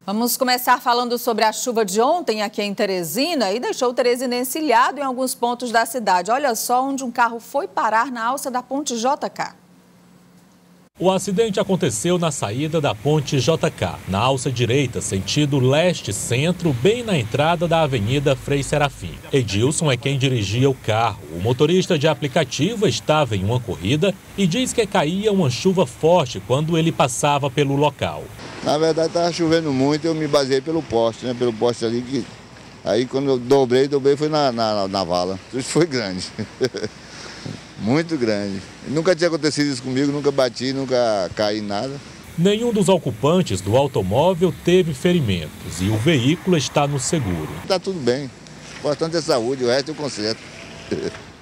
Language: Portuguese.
Vamos começar falando sobre a chuva de ontem aqui em Teresina e deixou o teresinense ilhado em alguns pontos da cidade. Olha só onde um carro foi parar na alça da ponte JK. O acidente aconteceu na saída da ponte JK, na alça direita, sentido leste-centro, bem na entrada da Avenida Frei Serafim. Edilson é quem dirigia o carro. O motorista de aplicativo estava em uma corrida e diz que caía uma chuva forte quando ele passava pelo local. Na verdade estava chovendo muito, eu me baseei pelo poste, Pelo poste ali. Aí quando eu dobrei foi na vala. Isso foi grande. Muito grande. Nunca tinha acontecido isso comigo, nunca bati, nunca caí em nada. Nenhum dos ocupantes do automóvel teve ferimentos e o veículo está no seguro. Está tudo bem. O importante é saúde, o resto eu conserto.